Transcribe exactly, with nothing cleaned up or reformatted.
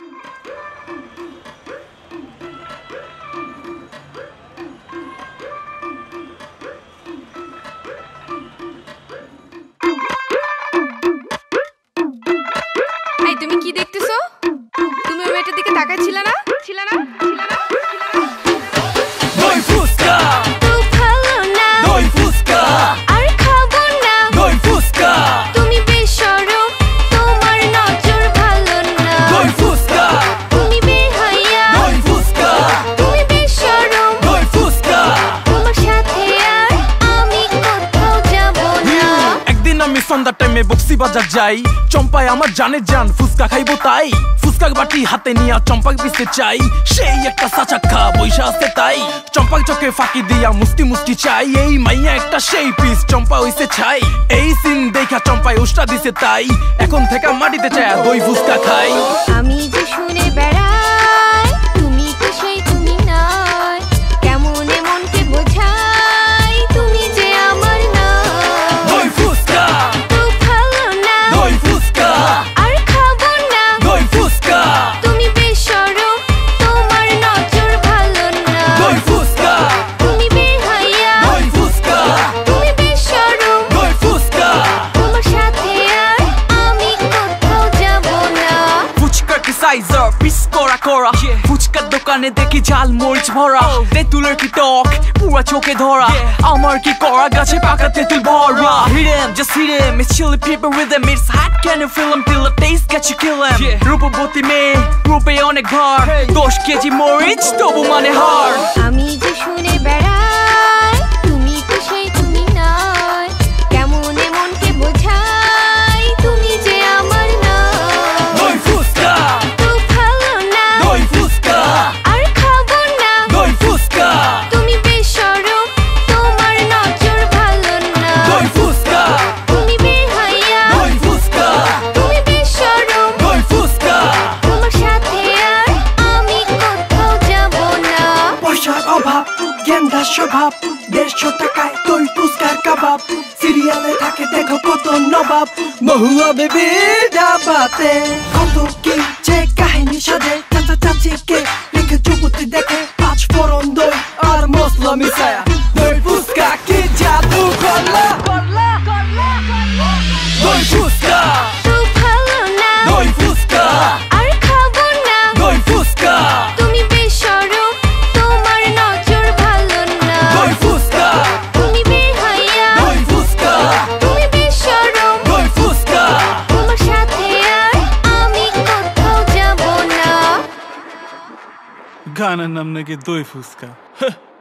এই তুমি কি দেখতেছো? তুমি ওই মেয়েটার দিকে তাকাচ্ছিলে না? ছিল না? ছিল না? দই ফুসকা তো ভালো না দই ফুসকা আর খাবো না দই ফুসকা তুমি বেশরম তোমার নজর ভালো না দই ফুসকা তুমি বেহায়া দই ফুসকা তুমি বেশরম দই ফুসকা তোমার সাথে আর আমি কোথাও যাব না একদিন আমি সন্ধ্যার টাইমে বক্সি বাজার যাই চম্পায় আমার জানে জান ফুসকা খাইবো তাই ফুসকা বাটি হাতে নিয়া চম্পাক পিছে চাই সেই একটা সাচাক্কা বৈশা আছে তাই চম্পাক চোখে ফাঁকি দিয়া মুস্তি মুস্তি চাই এই মাইয়া একটা সেই পিস চম্পা হইছে ছাই এই সিন দেখা চম্পায় উষ্টা দিছে তাই এখন থেকে মাটিতে চায় দই ফুসকা খাই আমি যে শুনে বেড়াই তুমি তো সেই তুমি নয় কেমন মনকে বোঝাই তুমি যে আমার না দই ফুসকা তো ভালো না দই ফুসকা আর খাবো না দই ফুসকা তুমি বেশরম তোমার নজর ভালো না দই ফুসকা তুমি বেহায়া দই ফুসকা তুমি বেশরম দই ফুসকা তোমার সাথে আর আমি কোথাও যাব না ফুচকা কি সাইজার পিস করা করা ফুচকার দোকানে দেখি ঝাল মরিচ ভরা তেঁতুলের কি টক পুরা চোখে ধরা আমার কি করা গাছে পাকা তেঁতুল ভরা Hit him, just hit him, it's chili pepper rhythm It's hot, can you feel him, till the taste get you kill him রূপবতী মেয়ে রূপে অনেক ভার দশ কেজি মরিচ তবু মানে হার আমি যে শুনে বেড়াই তুমি তো সেই তুমি নয় কেমন মনকে বোঝাই তুমি যে আমার না দই ফুসকা তো ভালো না দই ফুসকা আর খাবো না দই ফুসকা তুমি বেশরম তোমার নজর ভালো না দই ফুসকা তুমি বেহায়া দই ফুসকা তুমি বেশরম দই ফুসকা তোমার সাথে আর আমি কোথাও যাব না পয়সার অভাব গেন্দা স্বভাব দেড়শো টাকায় দই ফুসকার কাবাব সিরিয়ালে থাকে দেখো কত নবাব মহুয়া বেবির ডাবাতে কত কি যে কাহিনী সাজে চাচা চাচিকে রেখে যুবতী দেখে পাঁচ ফোড়ন দই আর মশলা মিশায়া দই ফুসকা কি জাদু করলা দই ফুসকা তো ভালো না দই ফুসকা আর খাবো না দই ফুসকা তুমি বেশরম তোমার নজর ভালো না দই ফুসকা তুমি বেহায়া দই ফুসকা তুমি বেশরম দই ফুসকা তোমার সাথে আর আমি কোথাও যাব না গানের নাম নাকি দই ফুসকা